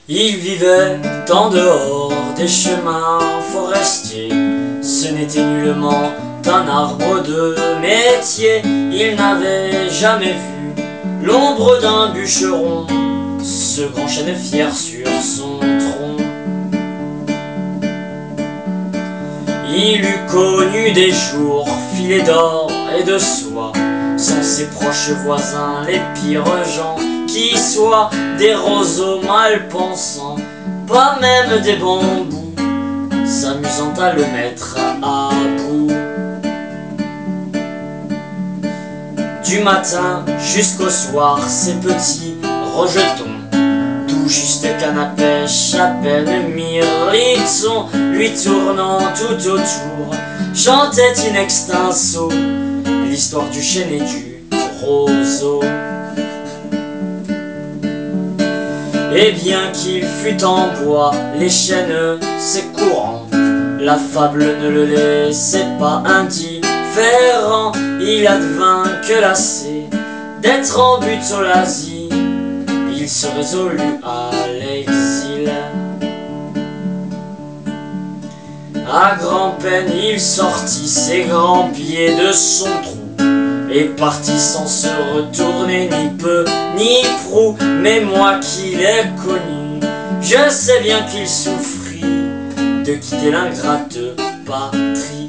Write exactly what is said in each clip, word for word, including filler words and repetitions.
Il vivait en dehors des chemins forestiers. Ce n'était nullement un arbre de métier. Il n'avait jamais vu l'ombre d'un bûcheron, ce grand chêne fier sur son tronc. Il eût connu des jours filés d'or et de soie, sans ses proches voisins, les pires gens qui soient, des roseaux mal pensants, pas même des bambous, s'amusant à le mettre à bout. Du matin jusqu'au soir, ces petits rejetons, tout juste canne à pêche, à peine mirlitons, lui tournant tout autour, chantait in extenso l'histoire du chêne et du roseau. Et bien qu'il fût en bois, les chênes, c'est courant, la fable ne le laissait pas indifférent. Il advint que lassé d'être en Butolasie, il se résolut à l'exil. À grand-peine il sortit ses grands pieds de son trou et partit sans se retourner ni peu ni prou. Mais moi qui l'ai connu, je sais bien qu'il souffrit de quitter l'ingrate patrie.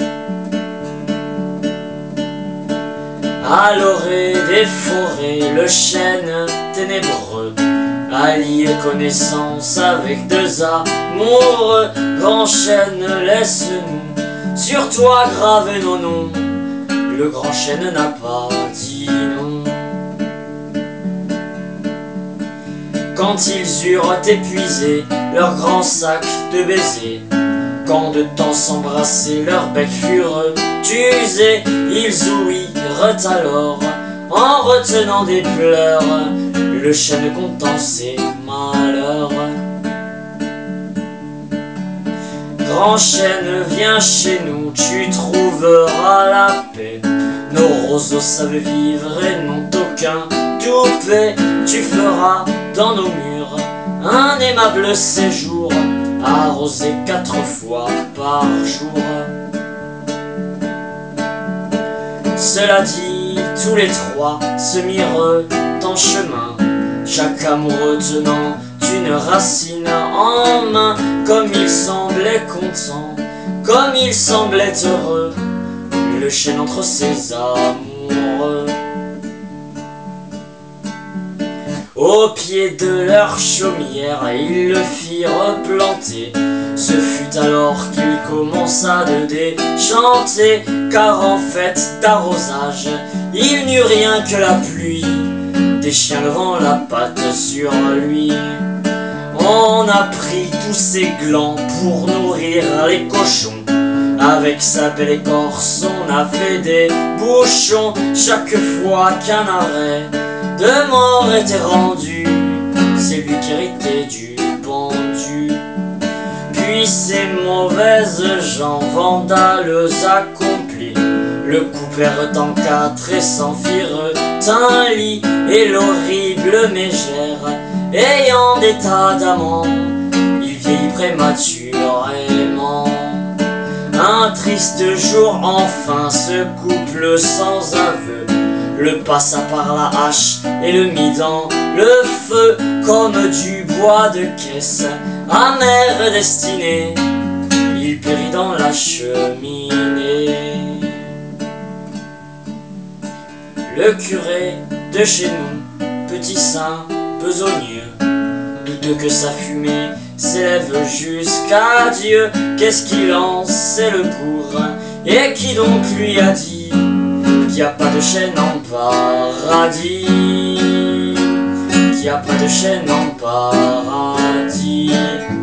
À l'orée des forêts, le chêne ténébreux allié connaissance avec deux amoureux. Grand chêne, laisse-nous sur toi graver nos noms. Le grand chêne n'a pas dit non. Quand ils eurent épuisé leur grand sac de baisers, quand de temps s'embrasser leurs becs furent usés, ils ouïrent alors, en retenant des pleurs, le chêne content ses malheurs. Grand chêne, viens chez nous, tu trouveras la paix. Nos roseaux savent vivre et n'ont aucun toupet. Tu feras dans nos murs un aimable séjour, arrosé quatre fois par jour. Cela dit, tous les trois se mirent en chemin, chaque amoureux tenant une racine en main. Comme il semblait content, comme il semblait heureux, le chêne entre ses amoureux. Au pied de leur chaumière, ils le firent planter. Ce fut alors qu'il commença de déchanter, car en fait d'arrosage, il n'eut rien que la pluie, des chiens levant la patte sur lui. On a pris tous ses glands pour nourrir les cochons. Avec sa belle écorce, on a fait des bouchons. Chaque fois qu'un arrêt de mort était rendu, c'est lui qui héritait du pendu. Puis ces mauvaises gens, vandales accomplis, le coupèrent en quatre et s'en firent un lit. Et l'horrible mégère, ayant des tas d'amants, il vieillit prématurément. Un triste jour enfin, ce couple sans aveu le passa par la hache et le mit dans le feu. Comme du bois de caisse, amère destinée, il périt dans la cheminée. Le curé de chez nous, petit saint besogneux, douteux que sa fumée s'élève jusqu'à Dieu. Qu'est-ce qu'il en sait le bourg? Et qui donc lui a dit qu'il n'y a pas de chêne en paradis? Qu'il n'y a pas de chêne en paradis?